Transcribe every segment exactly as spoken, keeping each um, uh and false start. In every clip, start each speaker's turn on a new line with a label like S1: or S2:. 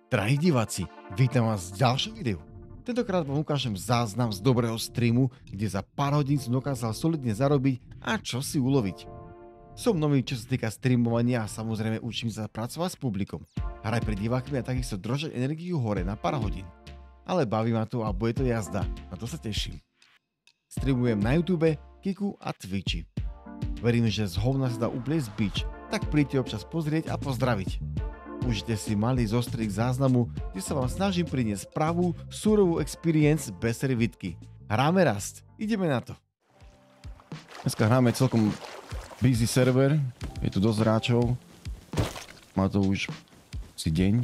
S1: Drahí diváci, vítam vás v ďalšom videu. Tentokrát vám ukážem záznam z dobrého streamu, kde za pár hodín som dokázal solidne zarobiť a čo si uloviť. Som nový, čo sa týka streamovania a samozrejme učím sa pracovať s publikom. Hraj pre divákmi a takisto držať energiu hore na pár hodín. Ale baví ma to a bude to jazda, na to sa teším. Streamujem na YouTube, Kiku a Twitchi. Verím, že z hovna sa dá úplne zbič, tak príďte občas pozrieť a pozdraviť. Užite si malý zostrik záznamu, kde sa vám snažím priniesť pravú, surovú experience bez servítky. Hráme Rust, ideme na to.
S2: Dneska hráme celkom busy server, je tu dosť hráčov. Má to už si deň.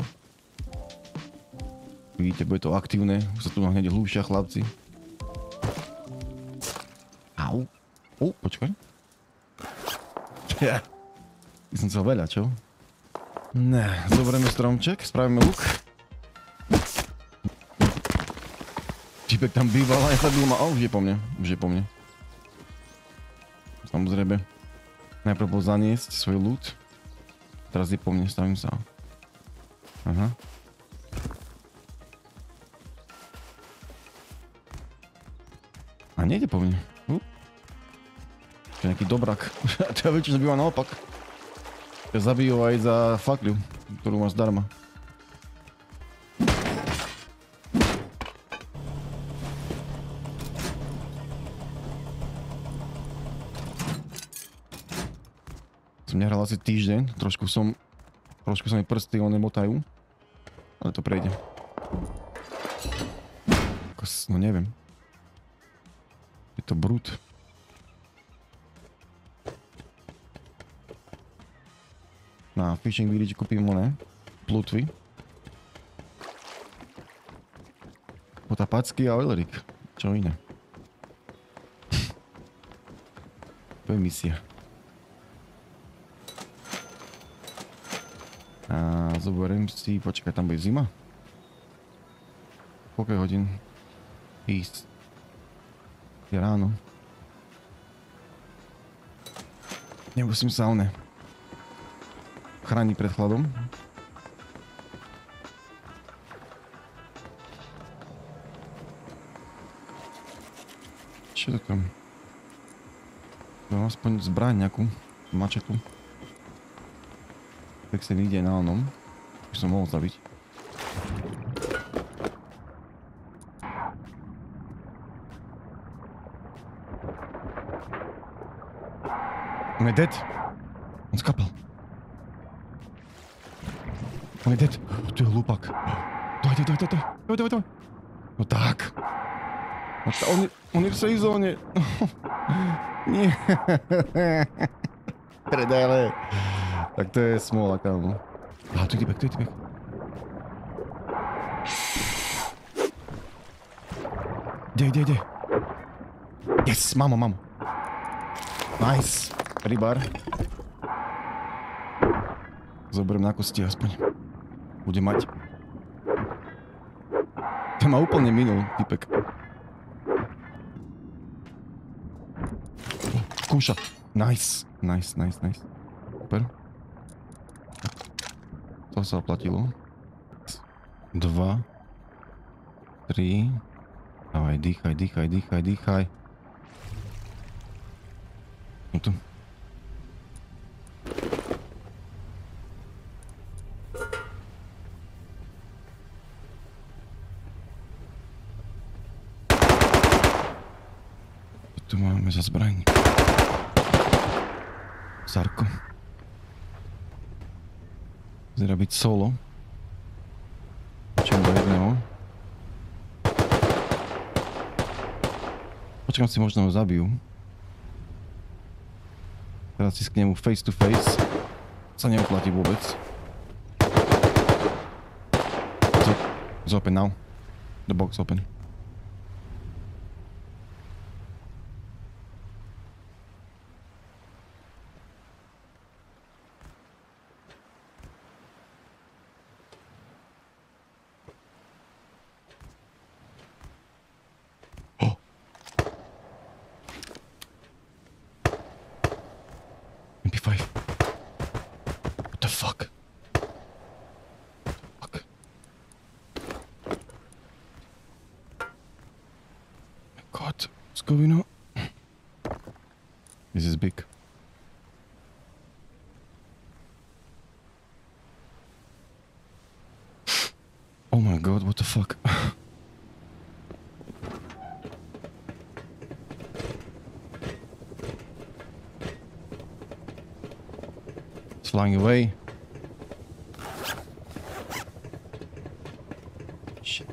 S2: Vidíte, bude to aktívne, už sa tu hneď hlúšia chlapci. Au. Ó, počkaj. Ja. Ty som chcel veľa, čo? Ne, zoberieme stromček, spravíme luk. Čípek tam býval a nechladil ma, a už je po mne, už je po mne. Samozrejme, najprv bol zaniesť svoj loot. Teraz je po mne, stavím sa. Aha. A nejde po mne. Uh. To je nejaký dobrak. To ja väčšina býva naopak. Zabijú aj za fakľu, ktorú máš zdarma. Som nehral asi týždeň, trošku som... Trošku sa mi prsty one motajú. Ale to prejde. No neviem. Je to brut. Na fishing village kúpim one, plutvy. Potapacký a oilerik. Čo iné? To je misia. A zoberiem si, počkaj, tam bude zima? Koľko hodín? Ísť. Je ráno. Nemusím sa one chráni pred chladom. Čo to tam? Mám aspoň zbraň nejakú, mačetu. Tak sa ide na onom. Už som mohol zabiť. On je dead. On skapal. On je dead. To je hlúpak. Daj, daj, daj, daj, daj, daj, daj. No tak. No tá, on, je, on je v safe zóne. Nie. Predajle. Tak to je smola, kámo. Á, tu je typek, tu je typek. Kde, kde, kde? Yes, mamo, mamo. Nice. Rybar. Zoberiem na kosti aspoň. Bude mať. To ma úplne minul, typek. Kúša. Nice. Nice, nice, nice. Super. To sa oplatilo. Dva. Tri. Dávaj, dýchaj, dýchaj, dýchaj, dýchaj. No tu. Tu máme za zbraň. Sarko. Vyzerá byť solo. Počkám do jedného. Počkám si, možno ho zabijú. Teraz si k nemu face to face. Sa neoplatí vôbec. It's open now. The box open. M P five. What the fuck? Fuck. Pickovina. This is big. Oh my god, what the fuck? It's flying away. Shit.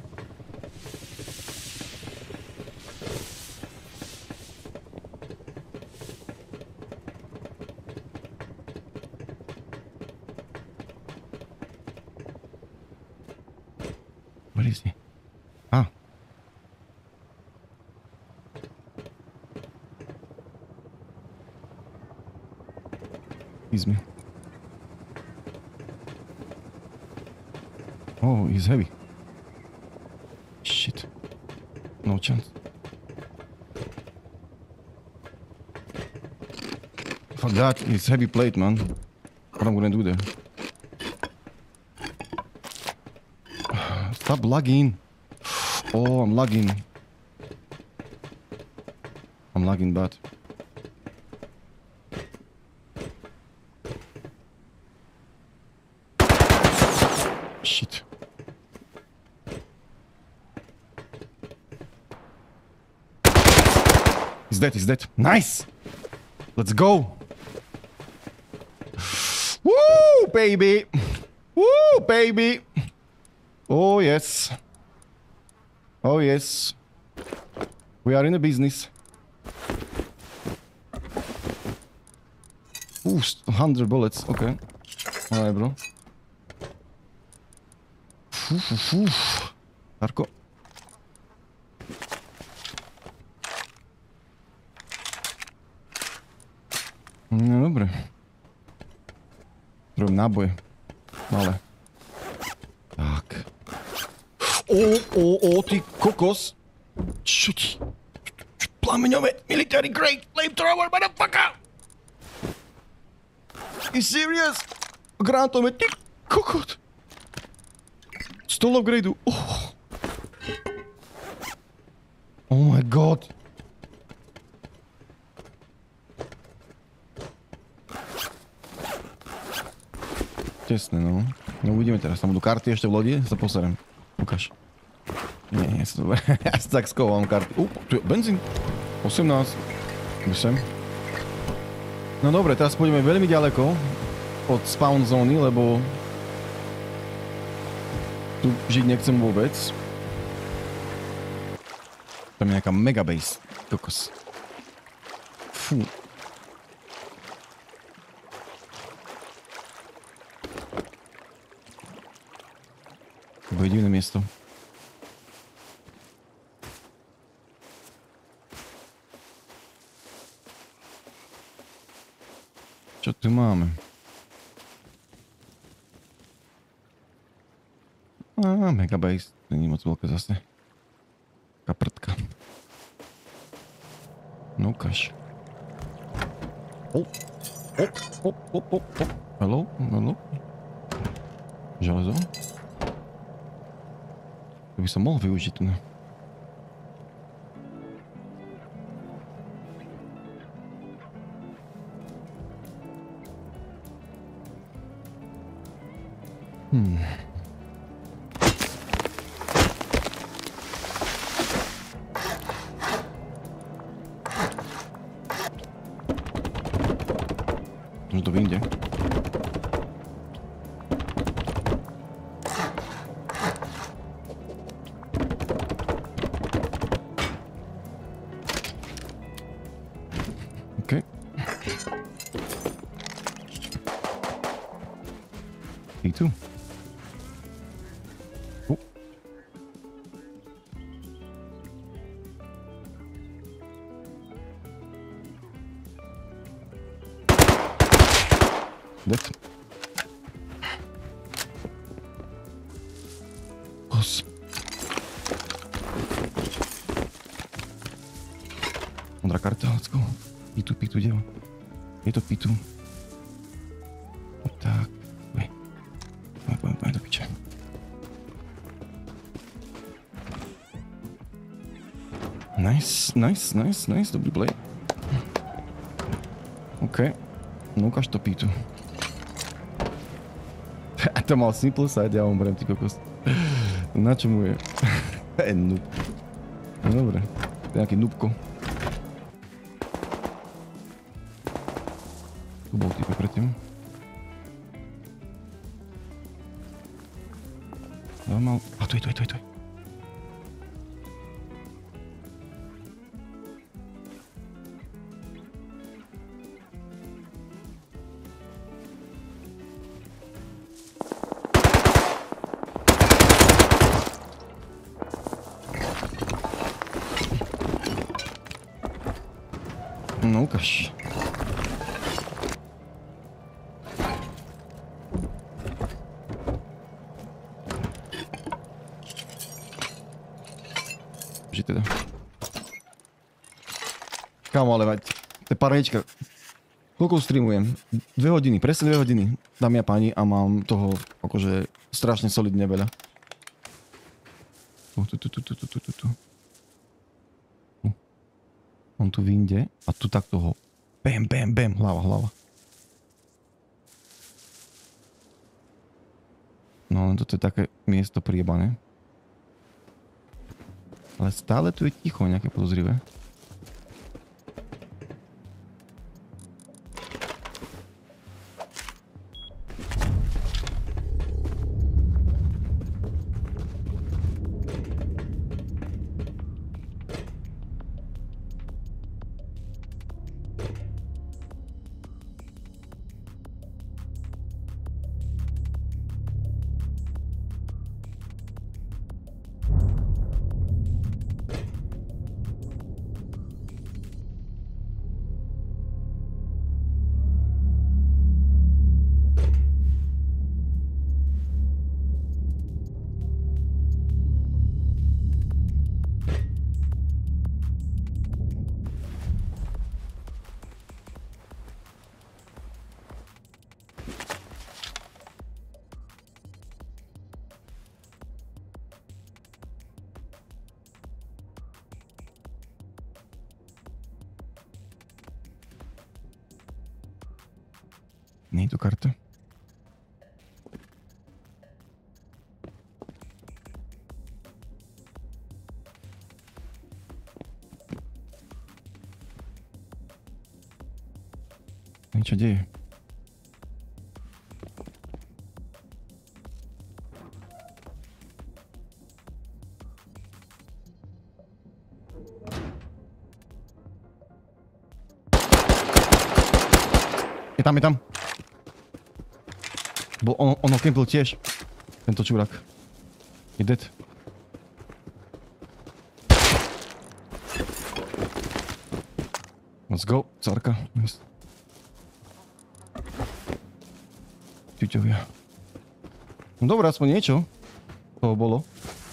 S2: Where is he? Ah. He's me. Oh, he's heavy. Shit. No chance. Fuck that, it's heavy plate, man. What am I gonna do there? Stop lagging. Oh, I'm lagging. I'm lagging bad. Shit. He's dead, he's dead. Nice! Let's go! Woo, baby! Woo, baby! Oh, yes. Oh, yes. We are in a business. Ooh, one hundred bullets. Okay. Alright, bro. Uf, uf, uf. Darko. No dobre. Robím náboje. Malé. Tak. O, o, o, ty kokos. Čo ti? Plameňové military grade flamethrower, motherfucker! You serious? Granátové, ty kokot. Stole upgradeu. Oh. Oh my god. Tesné, no. No uvidíme teraz, tam budú karty ešte v lodi, sa poserem. Ukáž. Nie, nie, sú dobré. Ja si tak schovám karty. Uh, tu je benzín. osemnásť. Myslím. No dobre, teraz pôjdeme veľmi ďaleko od spawn zóny, lebo tu žiť nechcem vôbec. Tam je nejaká megabase. Kokos. Fú. To bude divné miesto. Čo tu máme? Á, megabase. To nie je moc veľké zase. Kaprtka. No ukáž. Oh. Oh, oh, oh, oh, oh. Hello, hello. Železo. To by som mohol využiť tu. Hmm. Možno to vyjde. OK. Ty tu. Oh. Dead. Os. Modrá karta, let's go. Pitu, pitu, devo. Je to pitu. Tak. Uj. Poď, poď, poď do piče. Nice, nice, nice, nice, dobrý play. OK. No ukáž to pítu. A to mal simple side, ja umrem, ty kokos. Na čo mu je? Je noob. No dobre, to je nejaký noobko. Tu bol type predtým. Mal... A tu je, tu je, tu je, tu je. No ukáž. Že teda. Kámo, ale mať, to je parejčka. Koľko streamujem? Dve hodiny, presne dve hodiny, dámy a páni, a mám toho akože strašne solidne veľa. Tu, tu, tu, tu, tu, tu, tu, tu. On tu vyjde a tu takto ho. Bam, bam, bam, hlava, hlava. No len toto je také miesto priebané. Ale stále tu je ticho, nejaké podozrivé. Nie je tu karta. Niečo deje. Je tam, je tam. Bo on, ono kempil tiež. Tento čurák. Je dead. Let's go, cárka. Ťuťovia. No dobré, aspoň niečo. Toho bolo.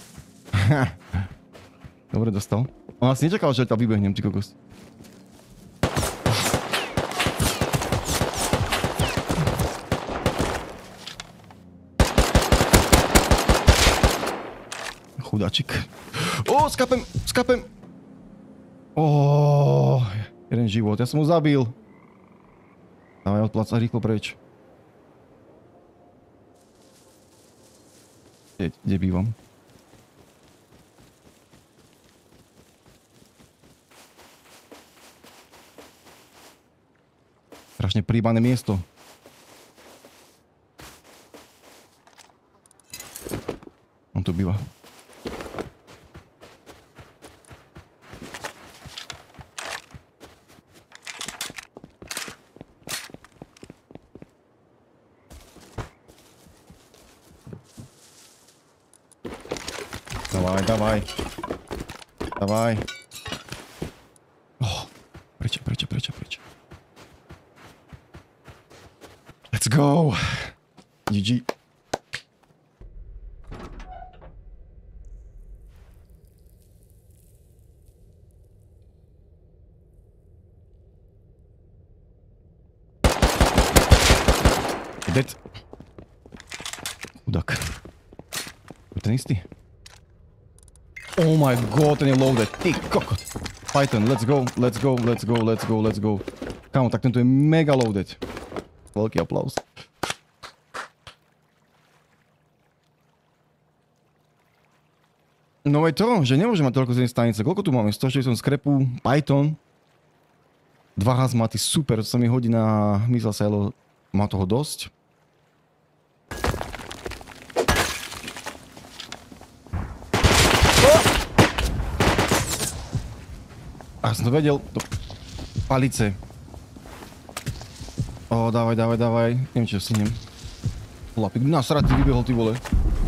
S2: Dobre dostal. On asi nečakal, že tam vybehnem, ty kokos. Chudáčik. Ó, skapem, skapem. Ó, jeden život, ja som ho zabil. Dávaj od placa rýchlo preč. Kde, kde bývam? Strašne príbané miesto. On tu býva. Davaj, davaj. Davaj. Oh, prečo, prečo, prečo, prečo. Let's go. G G. Dead. Chudák. To je ten istý. Oh my god, ten je loaded. Ty kokot. Python, let's go, let's go, let's go, let's go, let's go. Kámo, tak tento je mega loaded. Veľký aplaus. No aj to, že nemôžem mať toľko z jednej stanice. Koľko tu máme? stoštyridsať skrepu, Python. Dva hazmaty, super, to sa mi hodí na mysel silo. Má toho dosť. A som to vedel, do palice. Ó, dávaj, dávaj, dávaj. Neviem, či ho stihnem. Lapik, nasratý vybehol, ty vole.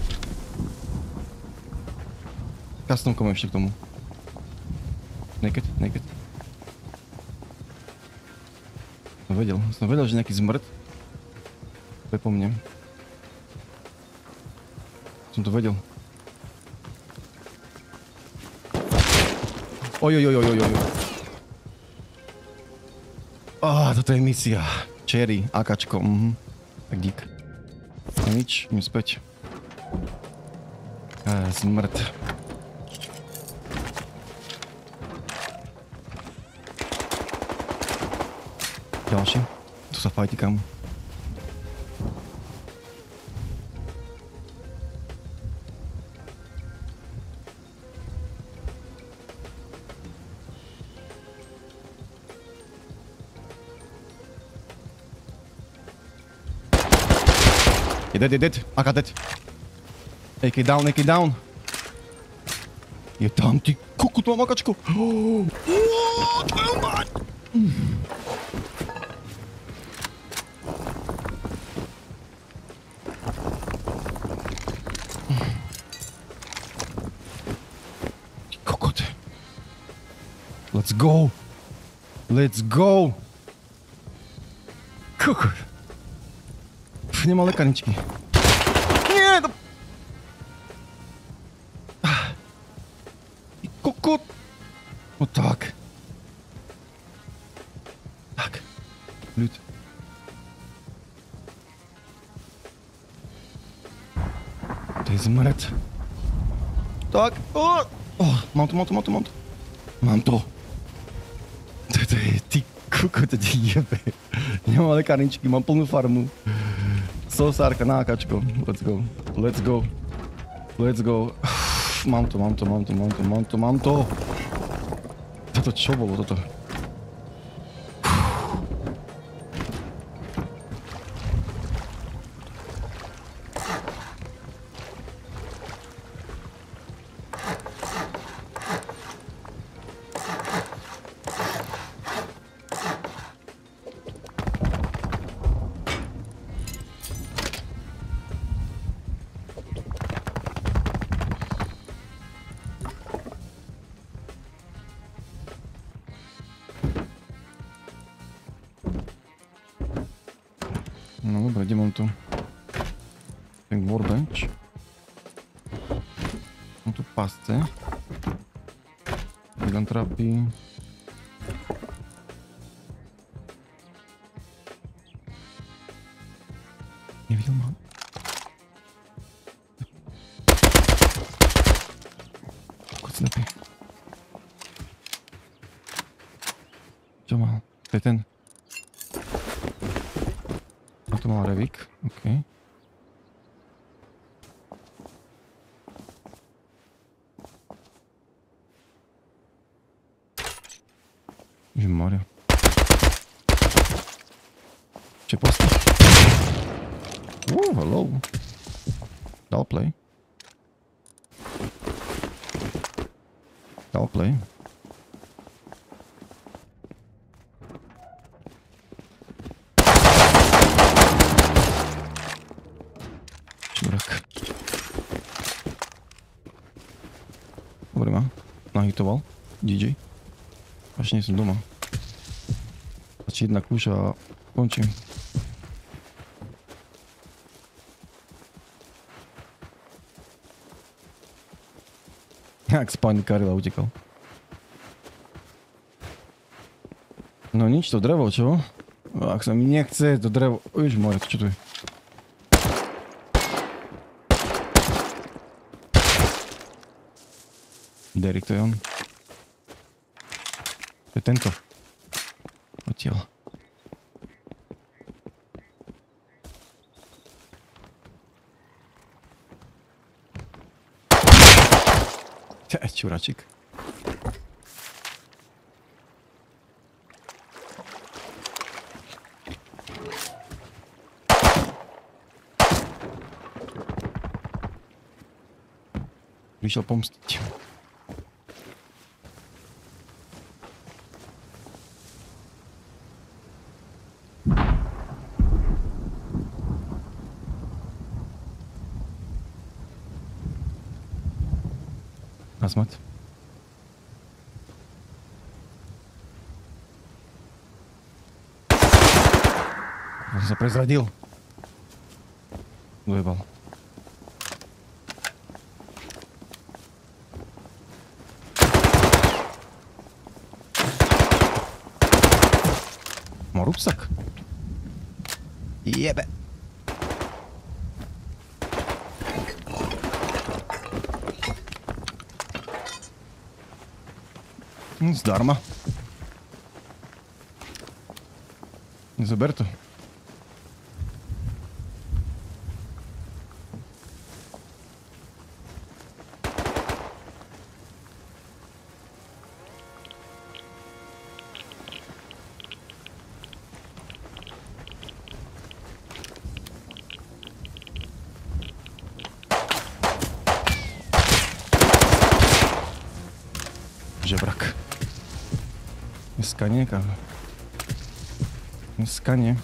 S2: Custom kom ešte k tomu. Naked, naked. Som vedel, som vedel, že nejaký zmrt. To je po mne. Som to vedel. Ojojojojojoj. Á, toto je misia. Cherry, akačko, mhm. Tak dík. Nič, idem späť. Á, zmrt. Ďalší. Tu sa fajti kam. Je dead, je dead. Aka dead. A K down, A K down. Je tam, ty kokot, mám akačku. Oh, oh mať. Kokot. Let's go. Let's go. Kokot. Nemá lekaničky. Nie, to... Kokot. No tak. Tak. Ľud. To je zmrt. Tak. Oh. Oh, mám to, mám to, mám to, mám to. Mám to. To je, ty kokot, to ti jebe. Nemám lekaničky, mám plnú farmu. Sosárka na akačko. Let's go. Let's go. Let's go. Mám to, mám to, mám to, mám to, mám to, mám to. Toto čo bolo, toto? No dobre, kde mám tu? Ten workbench. Mám tu pasce. Jeden trapy. Nevidel mám. Kod slepý. Čo mal? To je ten. To mal revík, okej. Ježimaria. Čo je posta? Uuu, hello. Dal play. Dal play. Dobre ma, nahitoval, dý džej. Až nie som doma. Stačí jedna kúša a končím. Jak spáň Karila utekal. No nič, to drevo, čo? Ak sa mi nechce, to drevo... Ježišmarja, čo to je? Derek, to je on. To je tento. Odtiaľ. Čuračik. Vyšiel pomstiť. Hazmat. On sa prezradil. Dojebal. Má rúbsak. Jebe. Zdarma. Zober to. Žebrak. Dneska nie, káva. Dneska nie.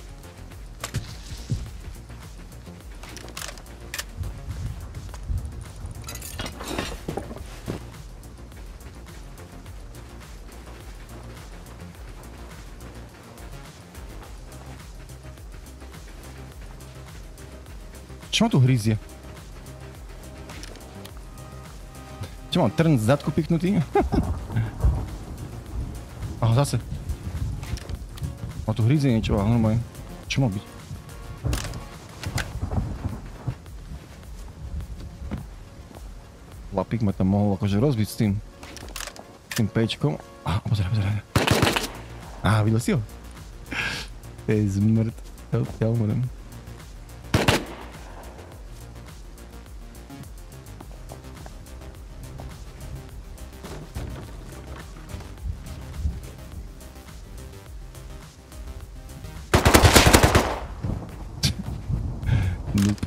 S2: Čo ma tu hryzie? Čo mám, trn z zadku piknutý? Aha, zase. Ma tu hryzie niečo, ale normálne. Čo má byť? Lapík ma tam mohol akože rozbiť s tým. S tým pečkom. Aha, pozeraj, pozeraj. Aha, videl si ho? To je zmrt. Ja umrem. Nope.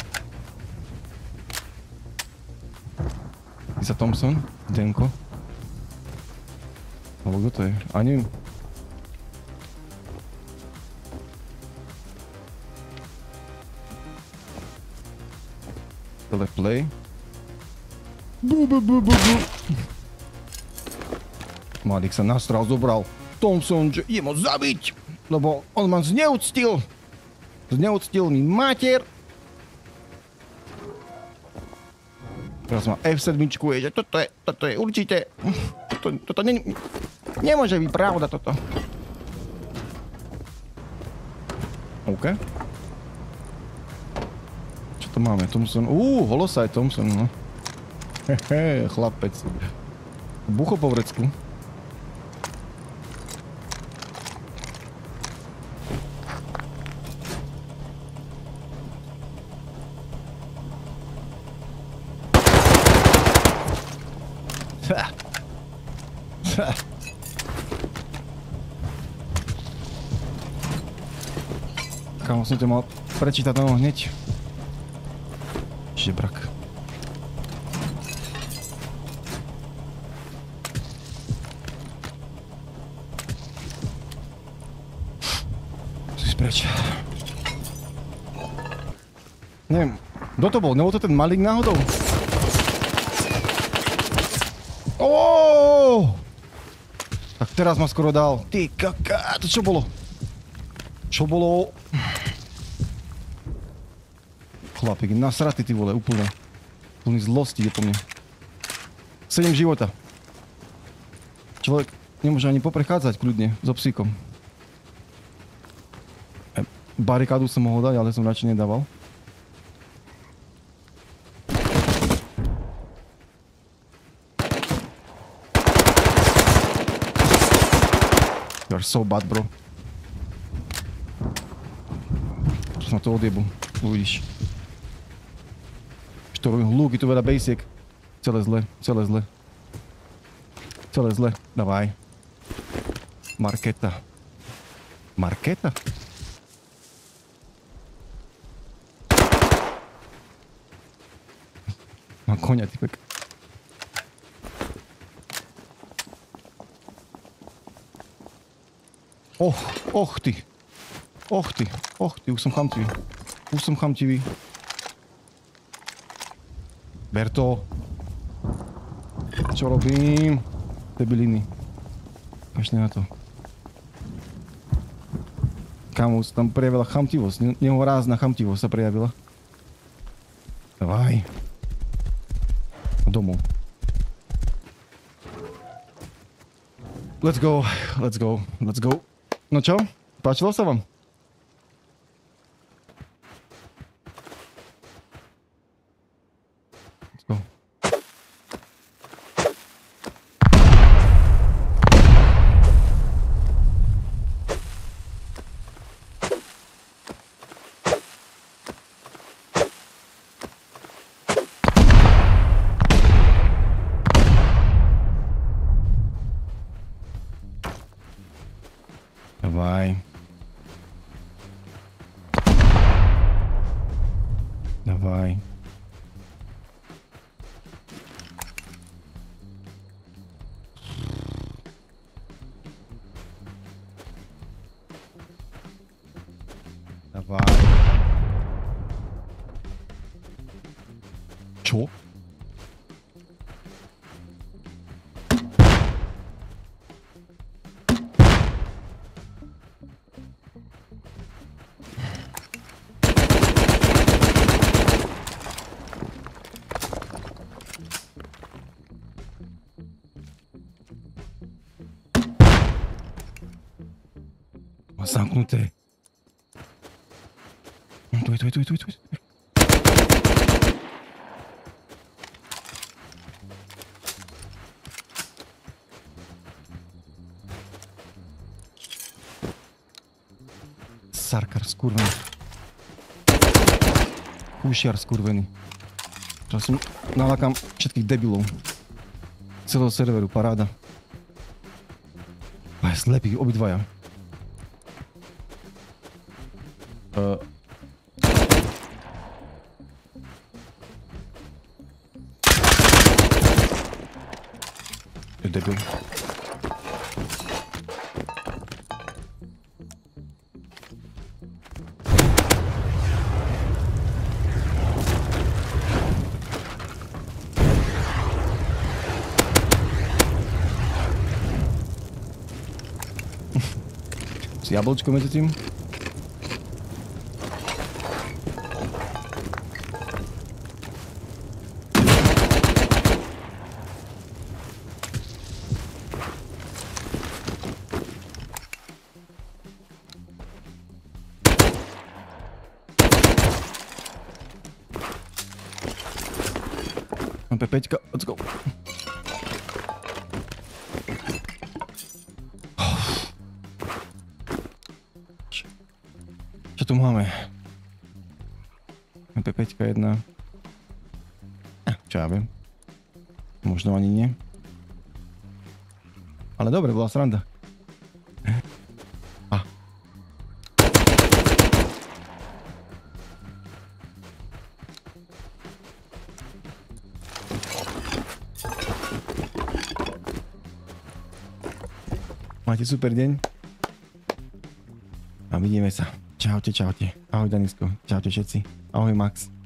S2: Lisa Thompson, Denko. Alebo kto to je? A neviem. Teleplay. Bu, bu, bu, bu, bu. Mladík sa nastral, zobral Thompson, že idem ho zabiť, lebo on ma zneúctil. Zneúctil mi mater. Teraz má ef sedem, je, že toto je, toto je určite, toto, toto ne, nemôže byť pravda toto. OK. Čo to máme? Thompson, uuu, holosaj Thompson, no. Hehe, chlapec. Bucho po vrecku. Kámo, som ťa mal prečítať na hneď. Žebrak. Musíš preč. Neviem, kto to bol? Nebol to ten malík náhodou? Oooo! Tak teraz ma skoro dal. Ty kaká, to čo bolo? Čo bolo? Chlapík, nasratý ty vole, úplne. Plný zlosti je po mne. sedem života. Človek nemôže ani poprechádzať kľudne so psíkom. Barikádu som mohol dať, ale som radšej nedával. You're so bad, bro. Čo na to odjebu. Uvidíš. Čo to robím hluk, je tu veľa basiek. Celé zle, celé zle. Celé zle. Davaj. Marketa. Marketa? Mám koňa, typek. Och, och ty. Och ty, och ty, už som chamtivý. Už som chamtivý. Ber to. Čo robím? Debiliny. Kašne na to. Kamus, tam prejavila chamtivosť. Nehorázna chamtivosť sa prejavila. Davaj. Domov. Let's go, let's go, let's go. No čo? Páčilo sa vám? Let's go. Давай. Давай. Давай. Čo? Zamknuté. Tu je, tu je, tu je, tu je, tu je. Sarkar skurvený. Kúšiar skurvený. Teraz som nalakám všetkých debilov. Celého serveru, paráda. Aj slepí, obidvaja. Uh. Je debil. S jablčkom medzi tým. pé päť, let's go. Čo tu máme? pé päť jedna. Čo ja viem. Možno ani nie. Ale dobre, bola sranda. A. Máte super deň. A vidíme sa. Čaute, čaute. Ahoj Danisko. Čaute všetci. Ahoj Max.